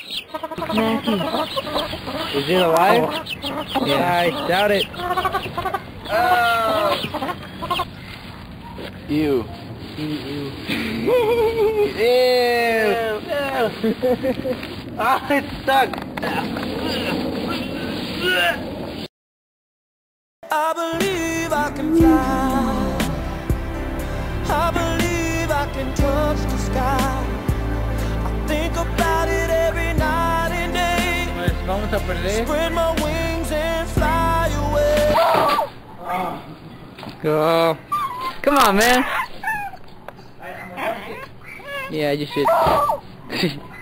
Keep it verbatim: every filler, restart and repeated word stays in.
Matthew. Is it alive? Oh. Yeah, I doubt it. Oh. Ew. Ew. Ew. Ew. Ah, it's stuck. I believe I can fly. I believe I can touch the sky. I think about it every night and day. Pues vamos a perder. Spread my wings and fly away. Oh. Go. Come on, man. Yeah, you should.